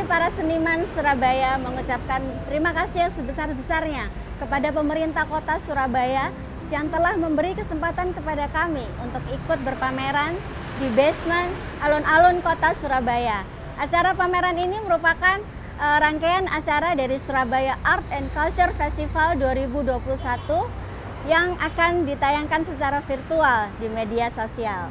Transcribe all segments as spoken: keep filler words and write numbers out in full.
Kami para seniman Surabaya mengucapkan terima kasih yang sebesar-besarnya kepada pemerintah kota Surabaya yang telah memberi kesempatan kepada kami untuk ikut berpameran di basement alun-alun kota Surabaya. Acara pameran ini merupakan uh, rangkaian acara dari Surabaya Art and Culture Festival dua ribu dua puluh satu yang akan ditayangkan secara virtual di media sosial.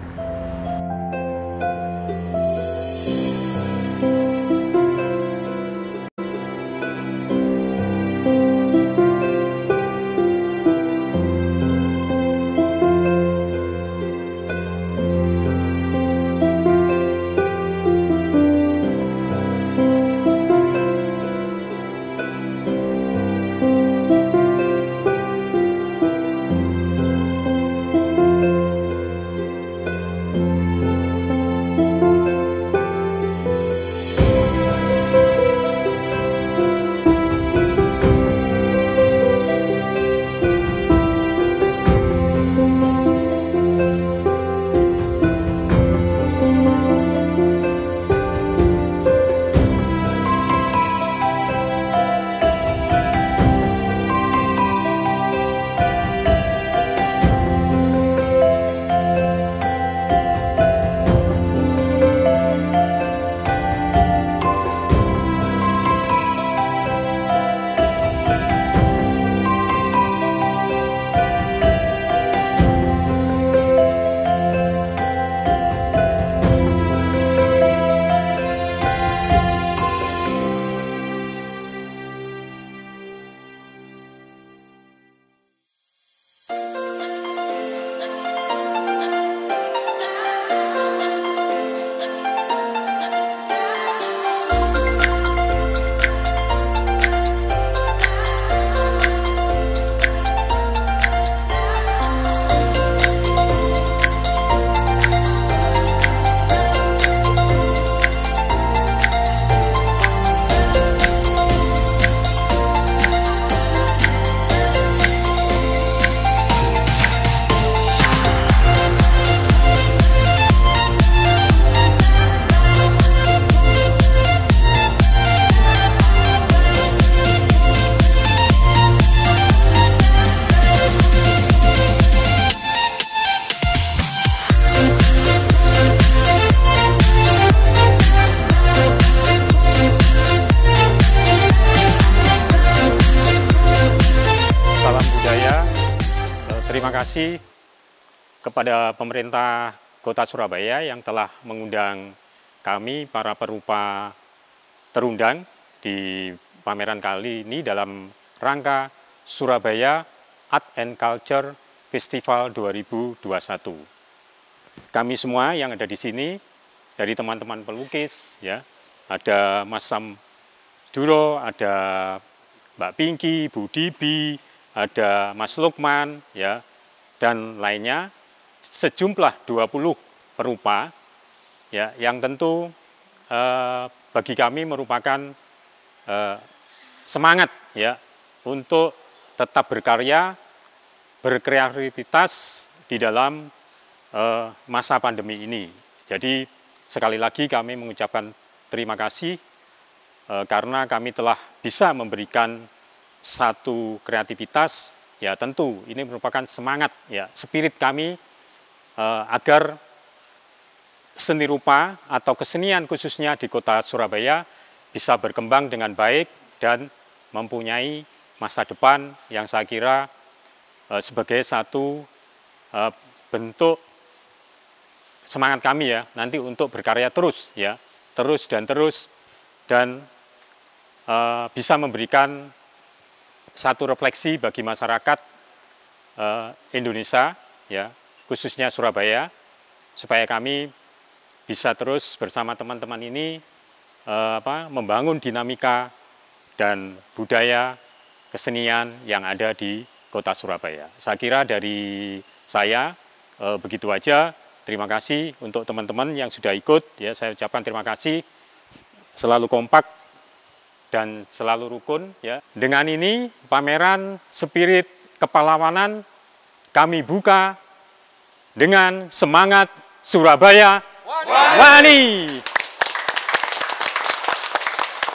Terima kasih kepada pemerintah Kota Surabaya yang telah mengundang kami para perupa terundang di pameran kali ini dalam rangka Surabaya Art and Culture Festival dua ribu dua puluh satu. Kami semua yang ada di sini dari teman-teman pelukis, ya, ada Mas Sam Duro, ada Mbak Pinky, Bu Dibi, ada Mas Lukman, ya, dan lainnya, sejumlah dua puluh perupa, ya, yang tentu eh, bagi kami merupakan eh, semangat, ya, untuk tetap berkarya, berkreativitas di dalam eh, masa pandemi ini. Jadi sekali lagi kami mengucapkan terima kasih eh, karena kami telah bisa memberikan satu kreativitas, ya tentu ini merupakan semangat, ya spirit kami eh, agar seni rupa atau kesenian khususnya di kota Surabaya bisa berkembang dengan baik dan mempunyai masa depan yang saya kira eh, sebagai satu eh, bentuk semangat kami, ya, nanti untuk berkarya terus, ya terus dan terus dan eh, bisa memberikan satu refleksi bagi masyarakat eh, Indonesia, ya khususnya Surabaya, supaya kami bisa terus bersama teman-teman ini eh, apa, membangun dinamika dan budaya kesenian yang ada di kota Surabaya. Saya kira dari saya eh, begitu aja. Terima kasih untuk teman-teman yang sudah ikut, ya saya ucapkan terima kasih, selalu kompak dan selalu rukun, ya. Dengan ini pameran spirit kepahlawanan kami buka dengan semangat Surabaya Wani.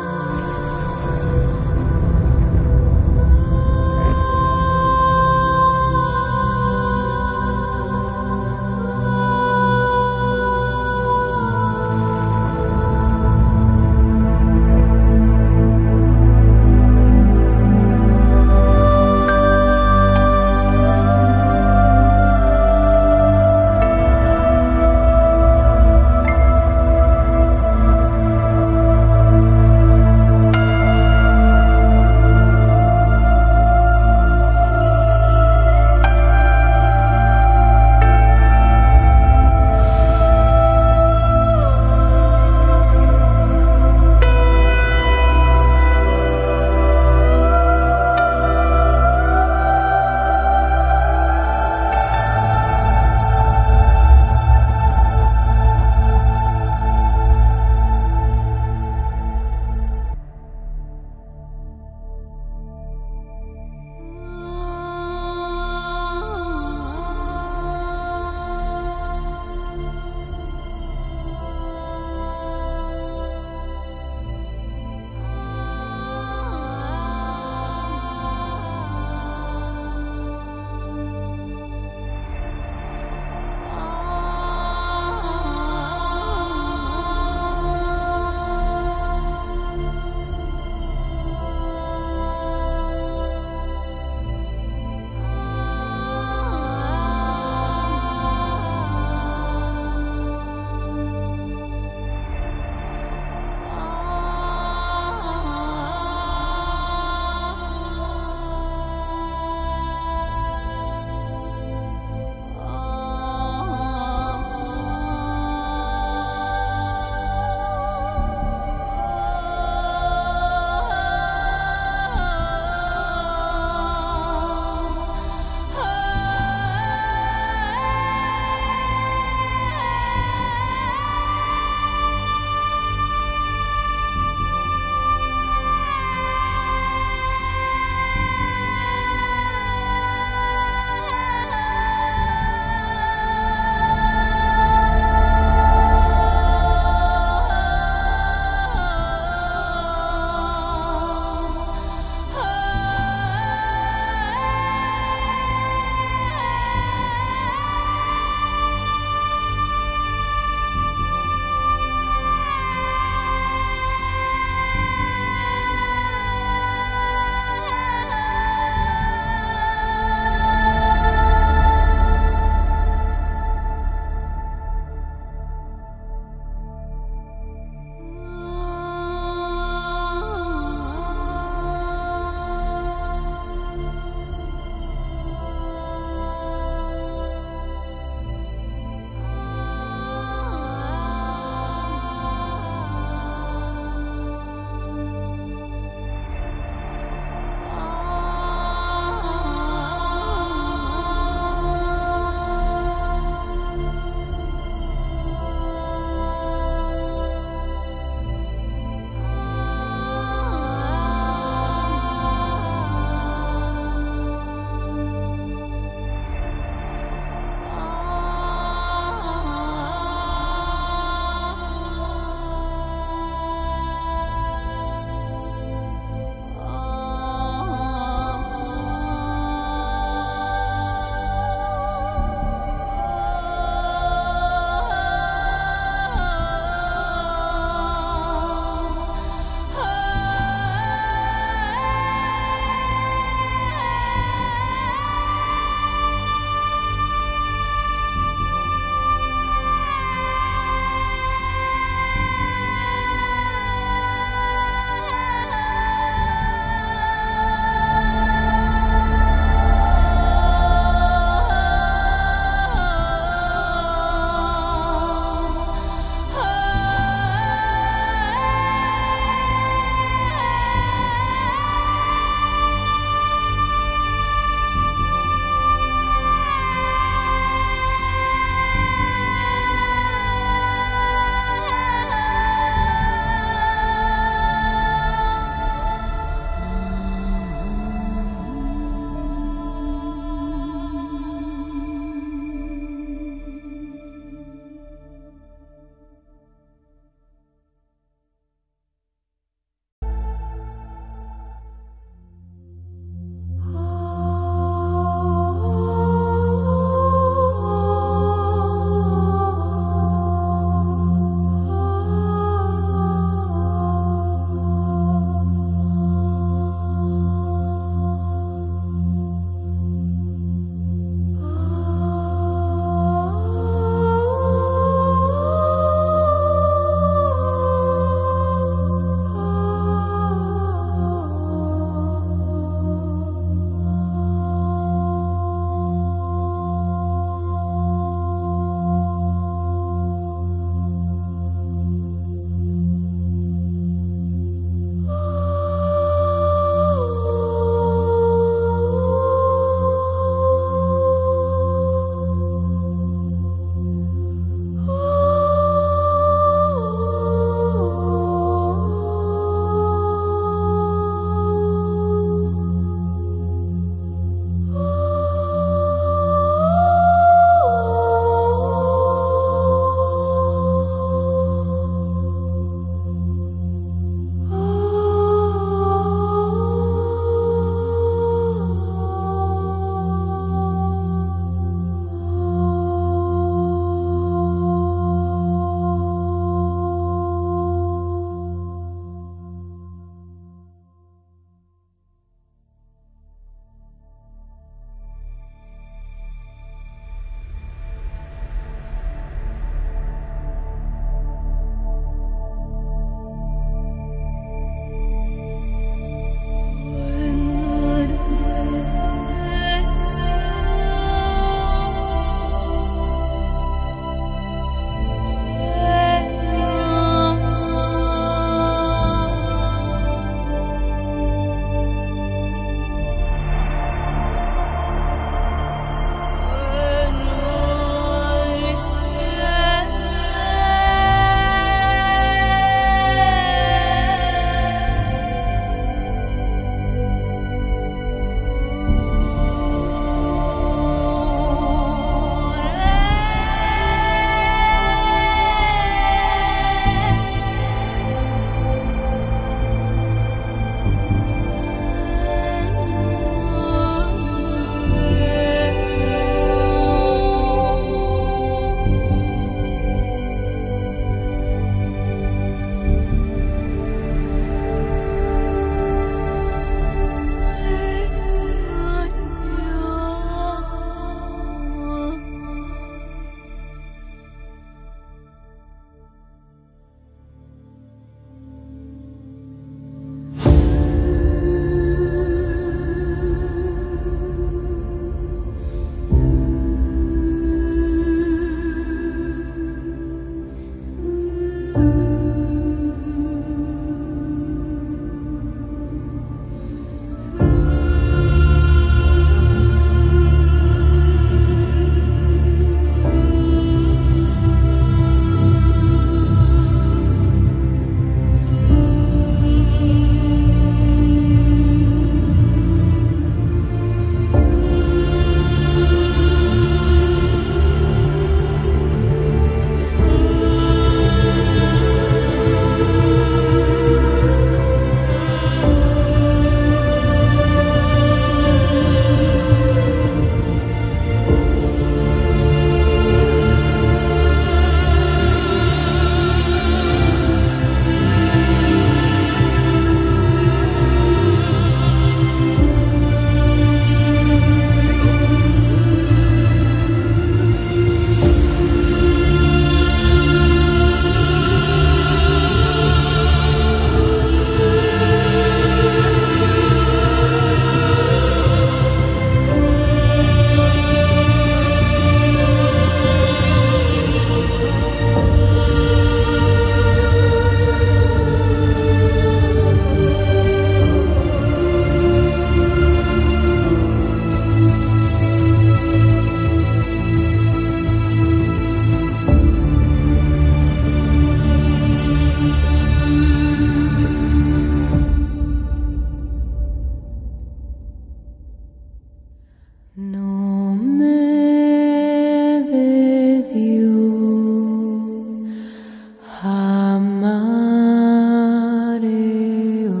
Amareo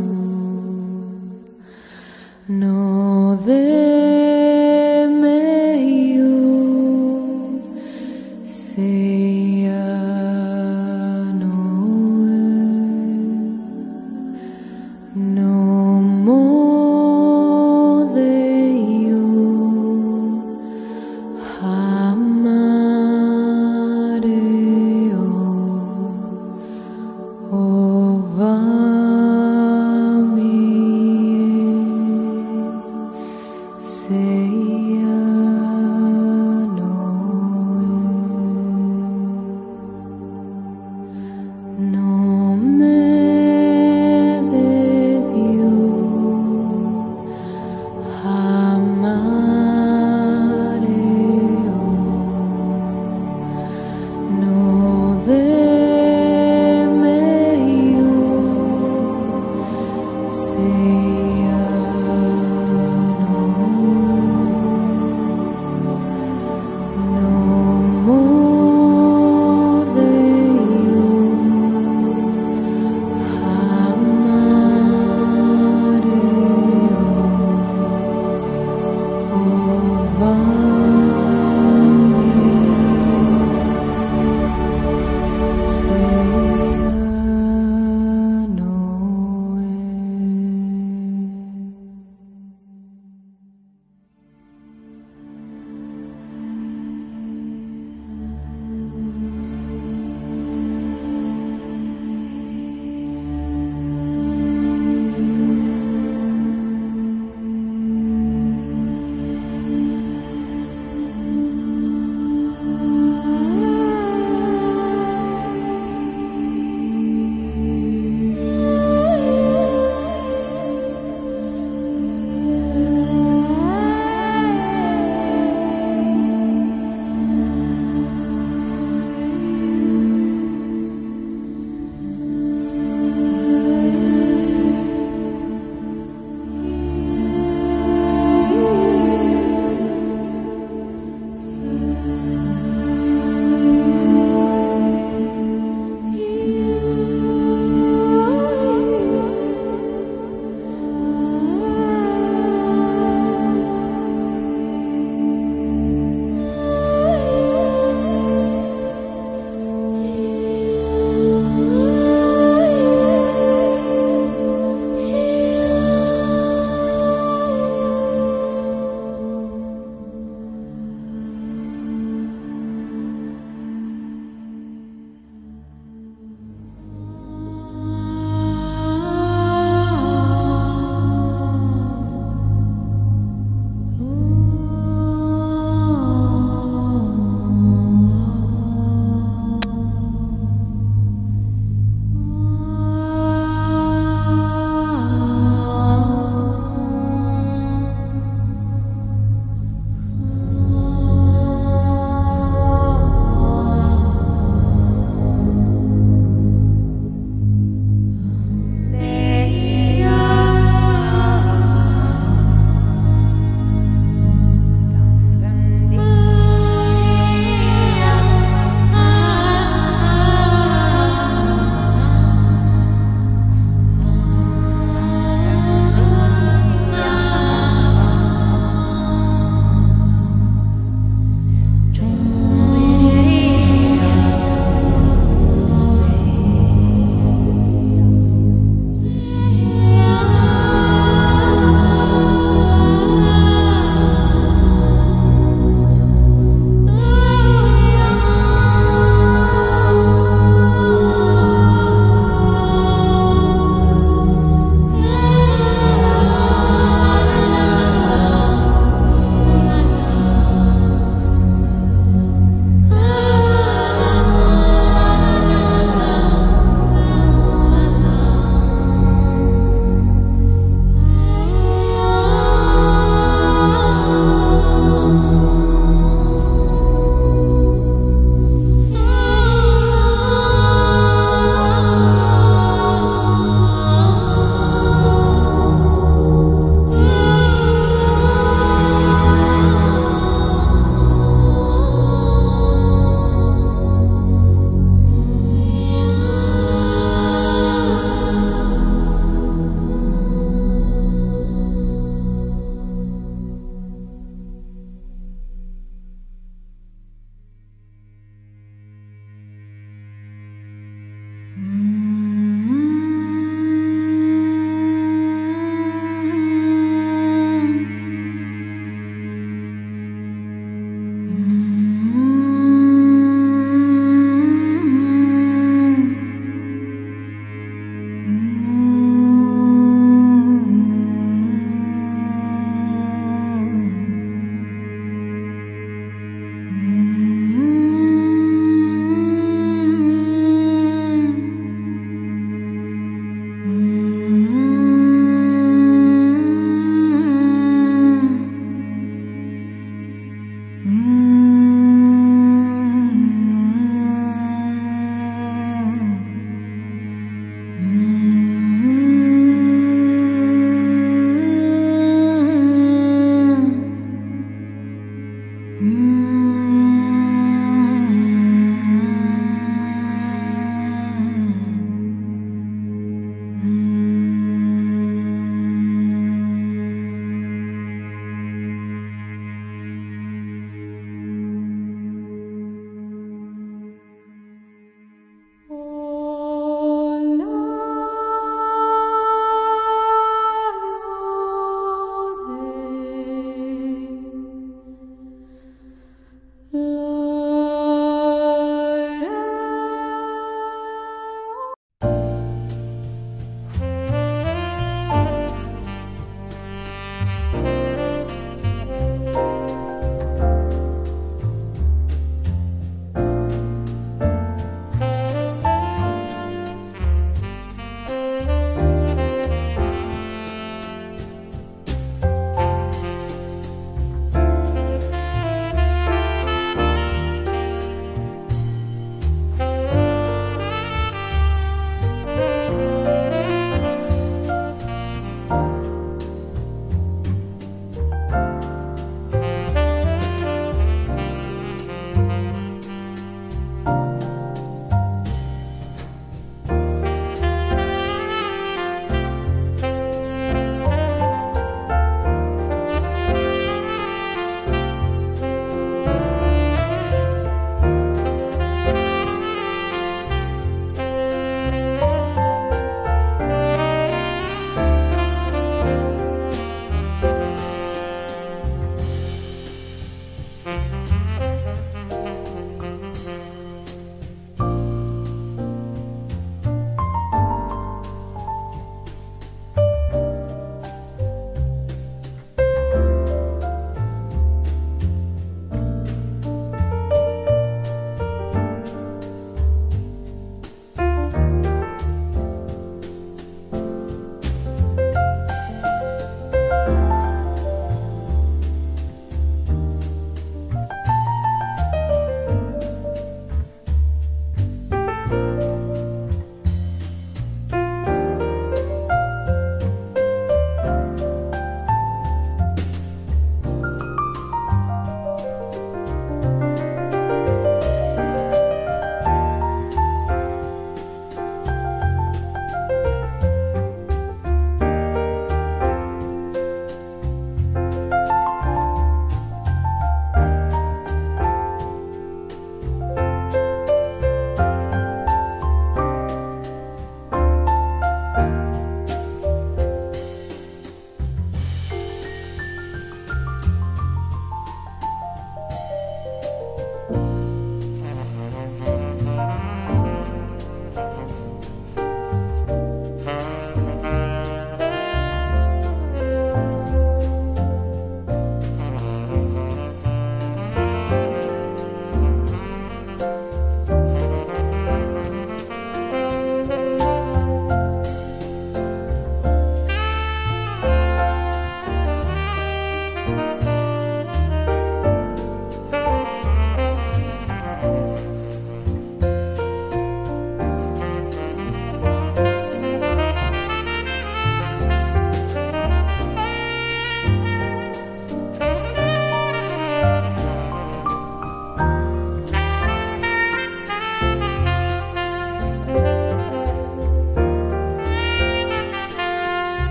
no de meio sea no no mo de yo amareo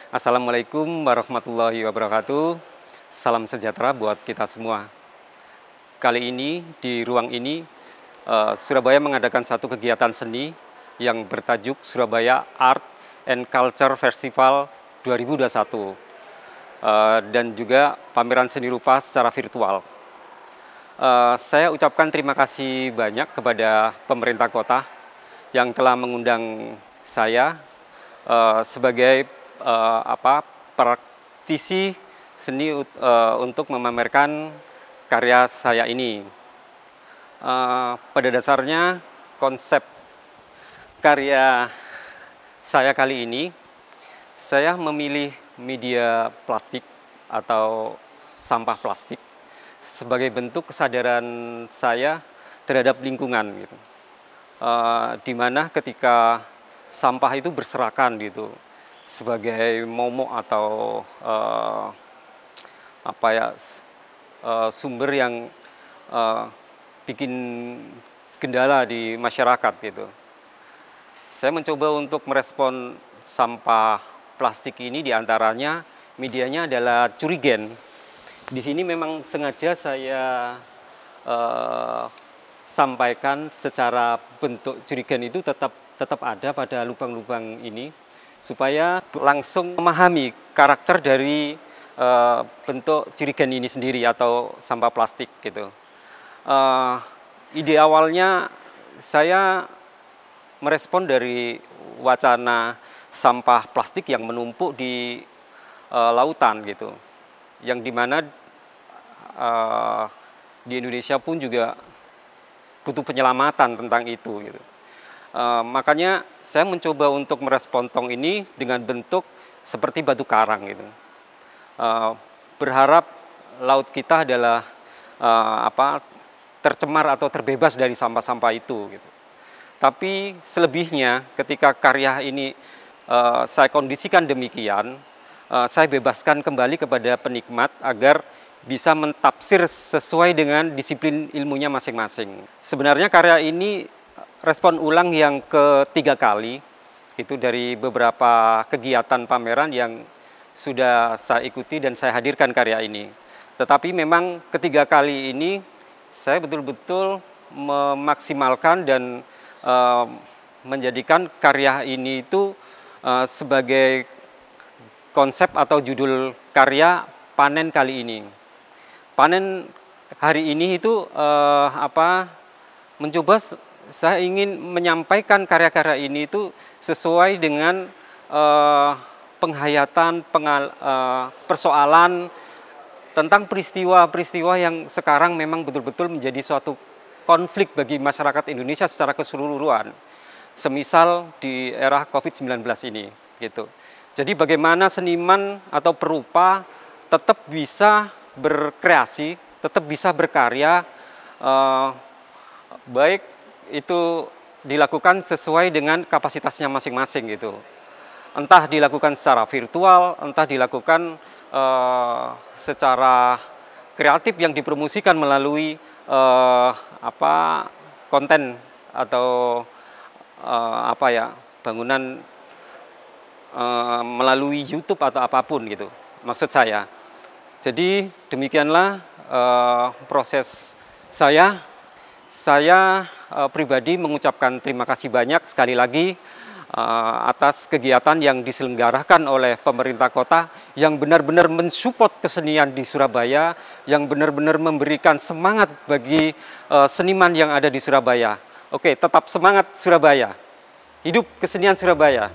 Assalamualaikum warahmatullahi wabarakatuh. Salam sejahtera buat kita semua. Kali ini di ruang ini uh, Surabaya mengadakan satu kegiatan seni yang bertajuk Surabaya Art and Culture Festival dua ribu dua puluh satu uh, dan juga pameran seni rupa secara virtual. Uh, saya ucapkan terima kasih banyak kepada pemerintah kota yang telah mengundang saya uh, sebagai uh, apa praktisi seni uh, untuk memamerkan karya saya ini. Uh, pada dasarnya konsep karya saya kali ini, saya memilih media plastik atau sampah plastik sebagai bentuk kesadaran saya terhadap lingkungan gitu. Uh, di mana ketika sampah itu berserakan gitu sebagai momok atau uh, apa ya uh, sumber yang uh, bikin kendala di masyarakat gitu. Saya mencoba untuk merespon sampah plastik ini, diantaranya medianya adalah curigen. Di sini memang sengaja saya uh, sampaikan secara bentuk curigen itu tetap tetap ada pada lubang-lubang ini, supaya langsung memahami karakter dari uh, bentuk curigen ini sendiri atau sampah plastik gitu. Uh, ide awalnya saya merespon dari wacana sampah plastik yang menumpuk di uh, lautan gitu, yang dimana uh, di Indonesia pun juga butuh penyelamatan tentang itu gitu. Uh, makanya saya mencoba untuk merespon tong ini dengan bentuk seperti batu karang gitu. Uh, berharap laut kita adalah uh, apa tercemar atau terbebas dari sampah-sampah itu gitu. Tapi selebihnya ketika karya ini uh, saya kondisikan demikian, uh, saya bebaskan kembali kepada penikmat agar bisa mentafsir sesuai dengan disiplin ilmunya masing-masing. Sebenarnya karya ini respon ulang yang ketiga kali, itu dari beberapa kegiatan pameran yang sudah saya ikuti dan saya hadirkan karya ini. Tetapi memang ketiga kali ini saya betul-betul memaksimalkan dan uh, menjadikan karya ini itu uh, sebagai konsep atau judul karya panen kali ini. Panen hari ini itu uh, apa mencoba saya ingin menyampaikan karya-karya ini itu sesuai dengan uh, penghayatan pengal, uh, persoalan tentang peristiwa-peristiwa yang sekarang memang betul-betul menjadi suatu konflik bagi masyarakat Indonesia secara keseluruhan. Semisal di era COVID sembilan belas ini gitu. Jadi bagaimana seniman atau perupa tetap bisa berkreasi, tetap bisa berkarya, uh, baik itu dilakukan sesuai dengan kapasitasnya masing-masing gitu. Entah dilakukan secara virtual, entah dilakukan uh, secara kreatif yang dipromosikan melalui uh, apa konten atau uh, apa ya bangunan uh, melalui YouTube atau apapun gitu. Maksud saya. Jadi demikianlah uh, proses saya. Saya uh, pribadi mengucapkan terima kasih banyak sekali lagi uh, atas kegiatan yang diselenggarakan oleh pemerintah kota yang benar-benar mensupport kesenian di Surabaya, yang benar-benar memberikan semangat bagi uh, seniman yang ada di Surabaya. Oke, tetap semangat Surabaya. Hidup kesenian Surabaya.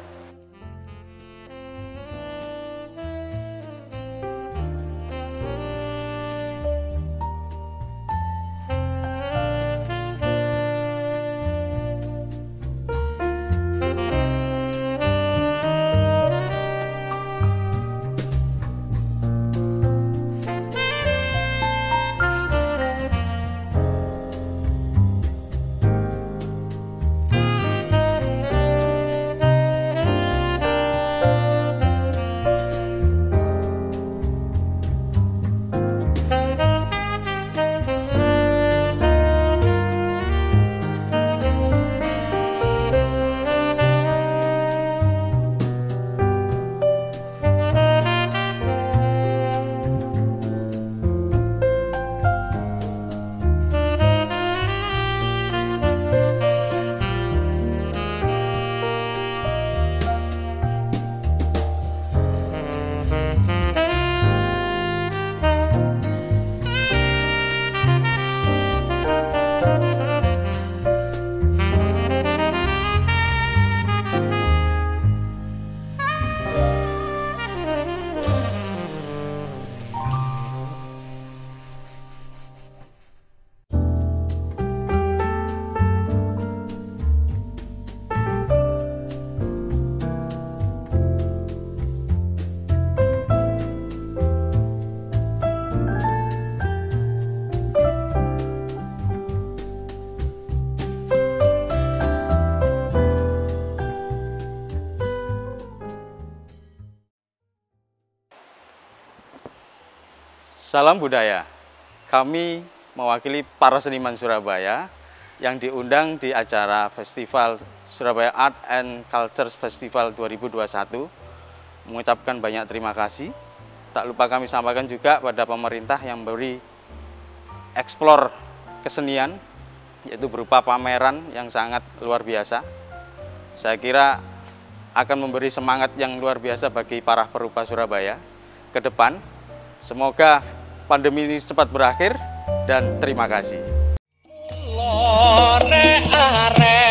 Salam budaya. Kami mewakili para seniman Surabaya yang diundang di acara Festival Surabaya Art and Culture Festival dua ribu dua puluh satu. Mengucapkan banyak terima kasih. Tak lupa kami sampaikan juga pada pemerintah yang memberi eksplor kesenian, yaitu berupa pameran yang sangat luar biasa. Saya kira akan memberi semangat yang luar biasa bagi para perupa Surabaya ke depan. Semoga pandemi ini cepat berakhir dan terima kasih.